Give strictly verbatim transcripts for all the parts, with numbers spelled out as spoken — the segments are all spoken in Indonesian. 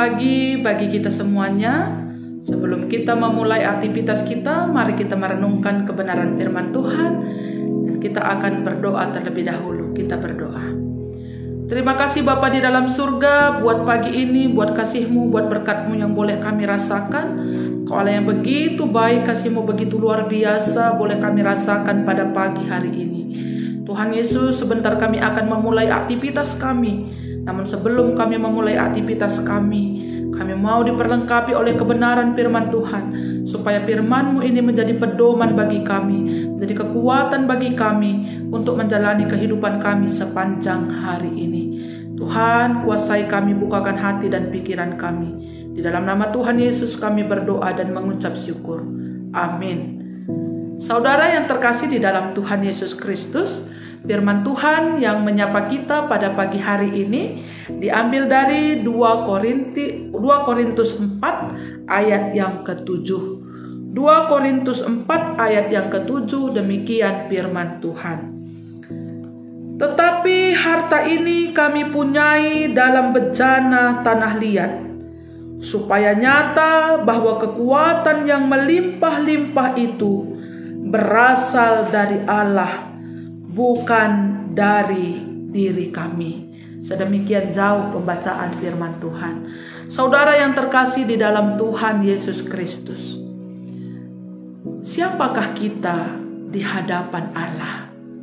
pagi bagi kita semuanya. Sebelum kita memulai aktivitas kita, mari kita merenungkan kebenaran firman Tuhan. Dan kita akan berdoa terlebih dahulu. Kita berdoa. Terima kasih Bapa di dalam surga, buat pagi ini, buat kasih-Mu, buat berkat-Mu yang boleh kami rasakan. Kau Allah yang begitu baik, kasih-Mu begitu luar biasa, boleh kami rasakan pada pagi hari ini. Tuhan Yesus, sebentar kami akan memulai aktivitas kami. Namun sebelum kami memulai aktivitas kami, kami mau diperlengkapi oleh kebenaran firman Tuhan, supaya firman-Mu ini menjadi pedoman bagi kami, menjadi kekuatan bagi kami untuk menjalani kehidupan kami sepanjang hari ini. Tuhan, kuasai kami, bukakan hati dan pikiran kami. Di dalam nama Tuhan Yesus kami berdoa dan mengucap syukur. Amin. Saudara yang terkasih di dalam Tuhan Yesus Kristus, firman Tuhan yang menyapa kita pada pagi hari ini diambil dari dua Korintus empat ayat yang ketujuh. dua Korintus empat ayat yang ketujuh, demikian firman Tuhan. Tetapi harta ini kami punyai dalam bejana tanah liat, supaya nyata bahwa kekuatan yang melimpah-limpah itu berasal dari Allah, bukan dari diri kami. Sedemikian jauh pembacaan firman Tuhan. Saudara yang terkasih di dalam Tuhan Yesus Kristus, siapakah kita di hadapan Allah?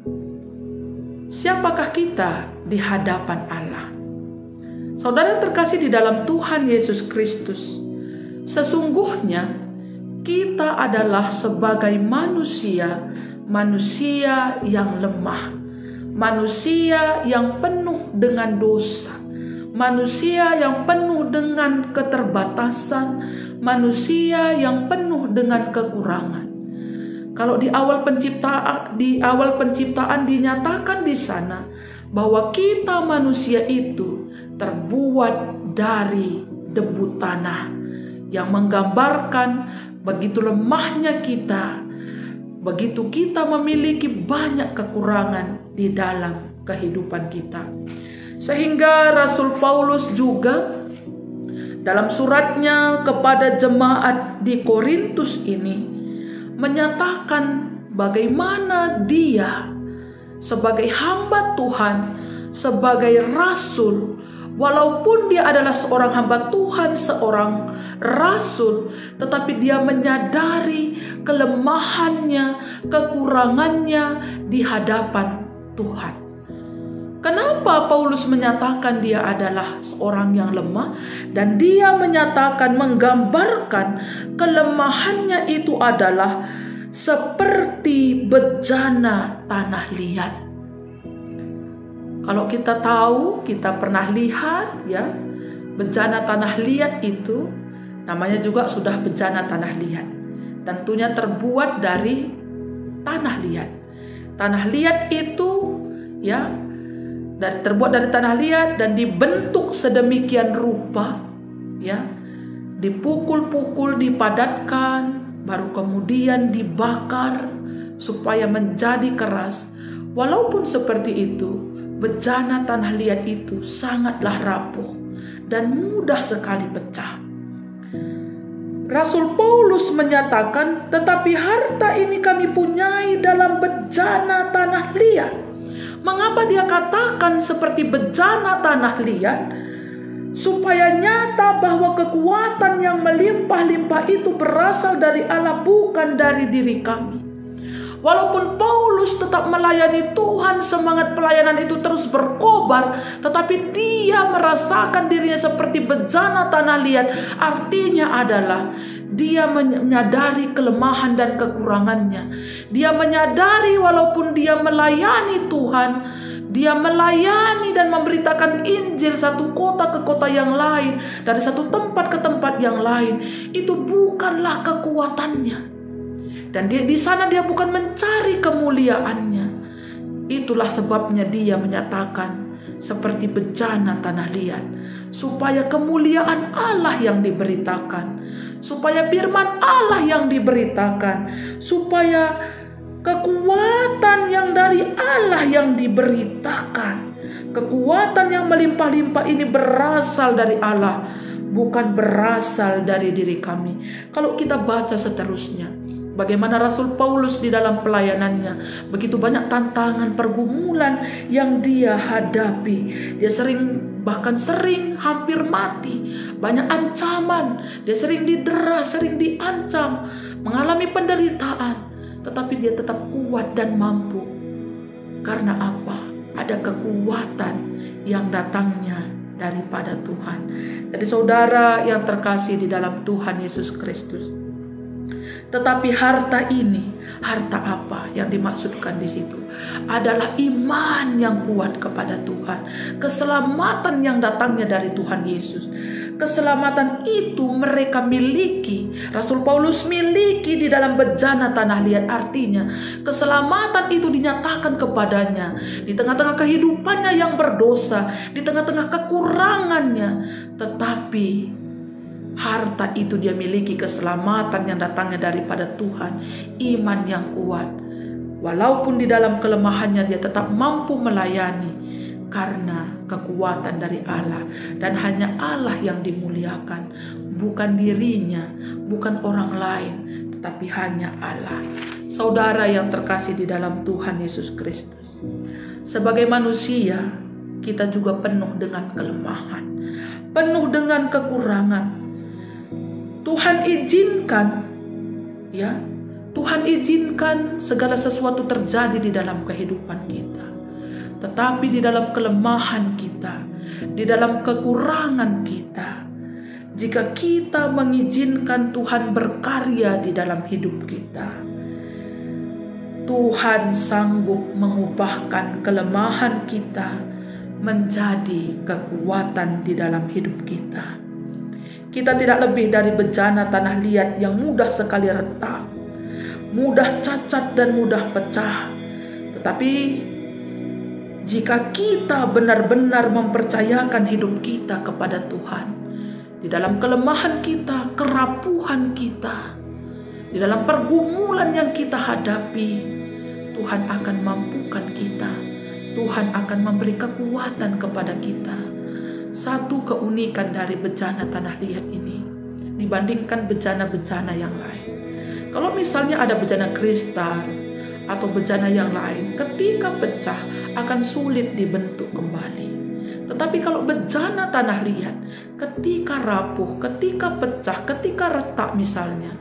Siapakah kita di hadapan Allah? Saudara yang terkasih di dalam Tuhan Yesus Kristus, sesungguhnya kita adalah sebagai manusia Manusia yang lemah, manusia yang penuh dengan dosa, manusia yang penuh dengan keterbatasan, manusia yang penuh dengan kekurangan. Kalau di awal penciptaan, di awal penciptaan dinyatakan di sana bahwa kita manusia itu terbuat dari debu tanah, yang menggambarkan begitu lemahnya kita. Begitu kita memiliki banyak kekurangan di dalam kehidupan kita. Sehingga Rasul Paulus juga dalam suratnya kepada jemaat di Korintus ini menyatakan bagaimana dia sebagai hamba Tuhan, sebagai rasul, walaupun dia adalah seorang hamba Tuhan, seorang rasul, tetapi dia menyadari kelemahannya, kekurangannya di hadapan Tuhan. Kenapa Paulus menyatakan dia adalah seorang yang lemah, dan dia menyatakan, menggambarkan kelemahannya itu adalah seperti bejana tanah liat. Kalau kita tahu, kita pernah lihat ya, bejana tanah liat itu namanya juga sudah bejana tanah liat. Tentunya terbuat dari tanah liat. Tanah liat itu ya, dari terbuat dari tanah liat dan dibentuk sedemikian rupa ya, dipukul-pukul, dipadatkan, baru kemudian dibakar supaya menjadi keras. Walaupun seperti itu, bejana tanah liat itu sangatlah rapuh dan mudah sekali pecah. Rasul Paulus menyatakan, tetapi harta ini kami punyai dalam bejana tanah liat. Mengapa dia katakan seperti bejana tanah liat? Supaya nyata bahwa kekuatan yang melimpah-limpah itu berasal dari Allah, bukan dari diri kami. Walaupun Paulus tetap melayani Tuhan, semangat pelayanan itu terus berkobar, tetapi dia merasakan dirinya seperti bejana tanah liat. Artinya adalah dia menyadari kelemahan dan kekurangannya. Dia menyadari walaupun dia melayani Tuhan, dia melayani dan memberitakan Injil satu kota ke kota yang lain, dari satu tempat ke tempat yang lain, itu bukanlah kekuatannya. Dan dia di sana dia bukan mencari kemuliaannya. Itulah sebabnya dia menyatakan seperti bejana tanah liat, supaya kemuliaan Allah yang diberitakan, supaya firman Allah yang diberitakan, supaya kekuatan yang dari Allah yang diberitakan. Kekuatan yang melimpah-limpah ini berasal dari Allah, bukan berasal dari diri kami. Kalau kita baca seterusnya, bagaimana Rasul Paulus di dalam pelayanannya, begitu banyak tantangan, pergumulan yang dia hadapi. Dia sering, bahkan sering hampir mati, banyak ancaman. Dia sering didera, sering diancam, mengalami penderitaan, tetapi dia tetap kuat dan mampu. Karena apa? Ada kekuatan yang datangnya daripada Tuhan. Jadi saudara yang terkasih di dalam Tuhan Yesus Kristus, tetapi harta ini, harta apa yang dimaksudkan di situ? Adalah iman yang kuat kepada Tuhan, keselamatan yang datangnya dari Tuhan Yesus. Keselamatan itu mereka miliki, Rasul Paulus miliki di dalam bejana tanah liat. Artinya keselamatan itu dinyatakan kepadanya di tengah-tengah kehidupannya yang berdosa, di tengah-tengah kekurangannya. Tetapi harta itu dia miliki, keselamatan yang datangnya daripada Tuhan, iman yang kuat. Walaupun di dalam kelemahannya dia tetap mampu melayani karena kekuatan dari Allah. Dan hanya Allah yang dimuliakan, bukan dirinya, bukan orang lain, tetapi hanya Allah. Saudara yang terkasih di dalam Tuhan Yesus Kristus, sebagai manusia kita juga penuh dengan kelemahan, penuh dengan kekurangan. Tuhan izinkan, ya, Tuhan izinkan segala sesuatu terjadi di dalam kehidupan kita. Tetapi di dalam kelemahan kita, di dalam kekurangan kita, jika kita mengizinkan Tuhan berkarya di dalam hidup kita, Tuhan sanggup mengubahkan kelemahan kita menjadi kekuatan di dalam hidup kita. Kita tidak lebih dari bejana tanah liat yang mudah sekali retak, mudah cacat dan mudah pecah. Tetapi jika kita benar-benar mempercayakan hidup kita kepada Tuhan, di dalam kelemahan kita, kerapuhan kita, di dalam pergumulan yang kita hadapi, Tuhan akan mampukan kita. Tuhan akan memberi kekuatan kepada kita. Satu keunikan dari bejana tanah liat ini dibandingkan bejana-bejana yang lain. Kalau misalnya ada bejana kristal atau bejana yang lain, ketika pecah akan sulit dibentuk kembali. Tetapi kalau bejana tanah liat, ketika rapuh, ketika pecah, ketika retak misalnya,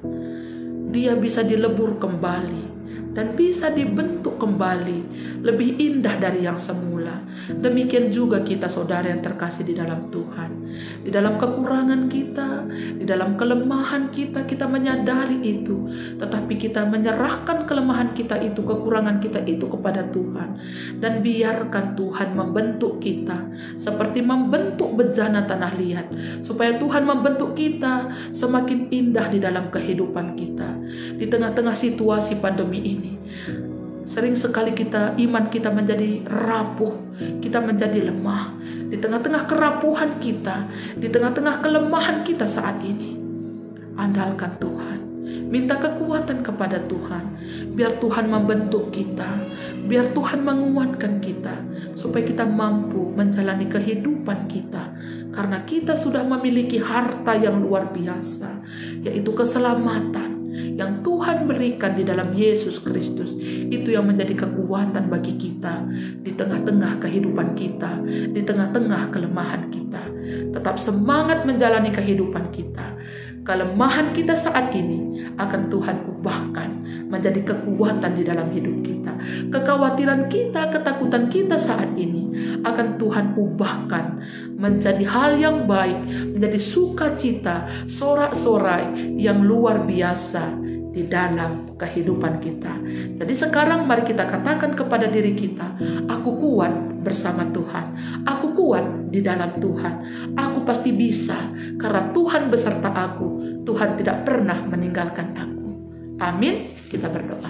dia bisa dilebur kembali dan bisa dibentuk kembali lebih indah dari yang semula. Demikian juga kita saudara yang terkasih di dalam Tuhan. Di dalam kekurangan kita, di dalam kelemahan kita, kita menyadari itu. Tetapi kita menyerahkan kelemahan kita itu, kekurangan kita itu kepada Tuhan. Dan biarkan Tuhan membentuk kita seperti membentuk bejana tanah liat. Supaya Tuhan membentuk kita semakin indah di dalam kehidupan kita. Di tengah-tengah situasi pandemi ini, sering sekali kita, iman kita menjadi rapuh, kita menjadi lemah. Di tengah-tengah kerapuhan kita, di tengah-tengah kelemahan kita saat ini, andalkan Tuhan. Minta kekuatan kepada Tuhan, biar Tuhan membentuk kita, biar Tuhan menguatkan kita, supaya kita mampu menjalani kehidupan kita. Karena kita sudah memiliki harta yang luar biasa, yaitu keselamatan yang Tuhan berikan di dalam Yesus Kristus. Itu yang menjadi kekuatan bagi kita di tengah-tengah kehidupan kita, di tengah-tengah kelemahan kita. Tetap semangat menjalani kehidupan kita. Kelemahan kita saat ini akan Tuhan ubahkan menjadi kekuatan di dalam hidup kita. Kekhawatiran kita, ketakutan kita saat ini akan Tuhan ubahkan menjadi hal yang baik, menjadi sukacita, sorak-sorai yang luar biasa di dalam kehidupan kita. Jadi sekarang mari kita katakan kepada diri kita, aku kuat bersama Tuhan, aku kuat di dalam Tuhan, aku pasti bisa karena Tuhan beserta aku. Tuhan tidak pernah meninggalkan aku. Amin. Kita berdoa.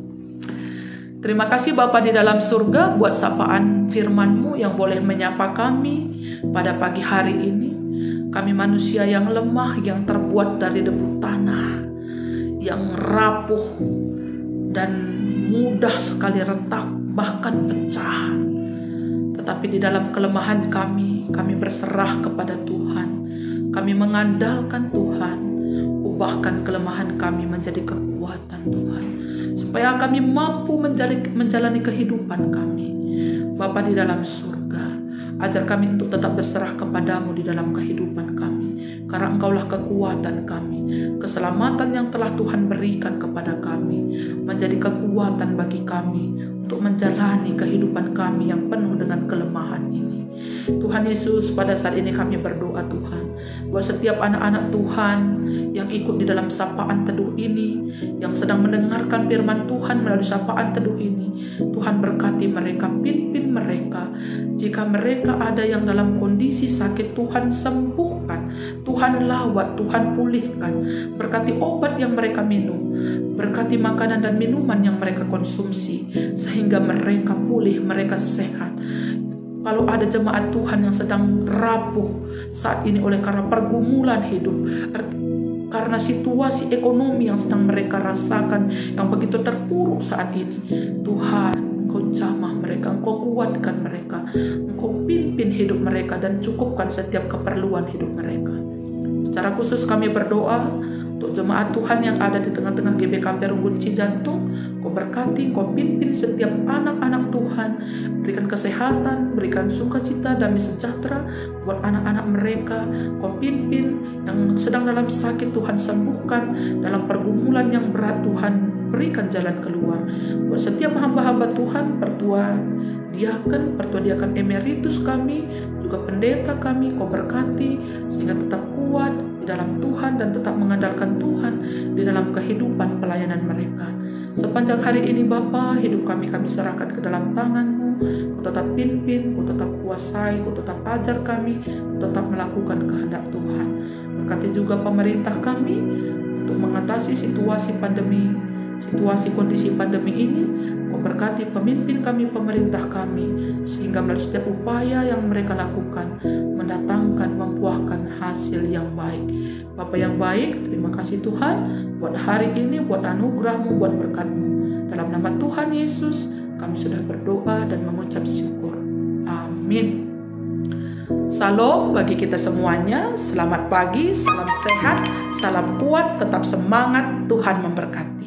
Terima kasih Bapa di dalam surga buat sapaan firman-Mu yang boleh menyapa kami pada pagi hari ini. Kami manusia yang lemah, yang terbuat dari debu tanah, yang rapuh dan mudah sekali retak, bahkan pecah. Tetapi di dalam kelemahan kami, kami berserah kepada Tuhan. Kami mengandalkan Tuhan. Ubahkan kelemahan kami menjadi kekuatan Tuhan, supaya kami mampu menjalani kehidupan kami. Bapa di dalam surga, ajar kami untuk tetap berserah kepadamu di dalam kehidupan kami, karena Engkaulah kekuatan kami. Keselamatan yang telah Tuhan berikan kepada kami menjadi kekuatan bagi kami untuk menjalani kehidupan kami yang penuh dengan kelemahan ini. Tuhan Yesus, pada saat ini kami berdoa Tuhan, buat setiap anak-anak Tuhan yang ikut di dalam sapaan teduh ini, yang sedang mendengarkan firman Tuhan melalui sapaan teduh ini. Tuhan berkati mereka, pimpin mereka. Jika mereka ada yang dalam kondisi sakit, Tuhan sembuhkan, Tuhan lawat, Tuhan pulihkan. Berkati obat yang mereka minum, berkati makanan dan minuman yang mereka konsumsi, sehingga mereka pulih, mereka sehat. Kalau ada jemaat Tuhan yang sedang rapuh saat ini oleh karena pergumulan hidup, karena situasi ekonomi yang sedang mereka rasakan yang begitu terpuruk saat ini, Tuhan, Engkau jamah mereka, Engkau kuatkan mereka, Engkau pimpin hidup mereka dan cukupkan setiap keperluan hidup mereka. Secara khusus kami berdoa untuk jemaat Tuhan yang ada di tengah-tengah G B K Perunggun Cijantung. Kau berkati, Kau pimpin setiap anak-anak Tuhan, berikan kesehatan, berikan sukacita, damai sejahtera buat anak-anak mereka. Kau pimpin yang sedang dalam sakit, Tuhan sembuhkan, dalam pergumulan yang berat Tuhan berikan jalan keluar. Buat setiap hamba-hamba Tuhan, pertua diaken, pertua diaken emeritus kami, juga pendeta kami, Kau berkati sehingga tetap kuat di dalam Tuhan dan tetap mengandalkan Tuhan di dalam kehidupan pelayanan mereka. Sepanjang hari ini Bapa, hidup kami kami serahkan ke dalam tangan-Mu. Kau tetap pimpin, Kau tetap kuasai, Kau tetap ajar kami, Kau tetap melakukan kehendak Tuhan. Berkati juga pemerintah kami untuk mengatasi situasi pandemi, situasi kondisi pandemi ini. Kau berkati pemimpin kami, pemerintah kami, sehingga melalui setiap upaya yang mereka lakukan mendatangkan, membuahkan hasil yang baik. Bapa yang baik, terima kasih Tuhan buat hari ini, buat anugerah-Mu, buat berkat-Mu. Dalam nama Tuhan Yesus kami sudah berdoa dan mengucap syukur. Amin. Salam bagi kita semuanya. Selamat pagi, salam sehat, salam kuat, tetap semangat. Tuhan memberkati.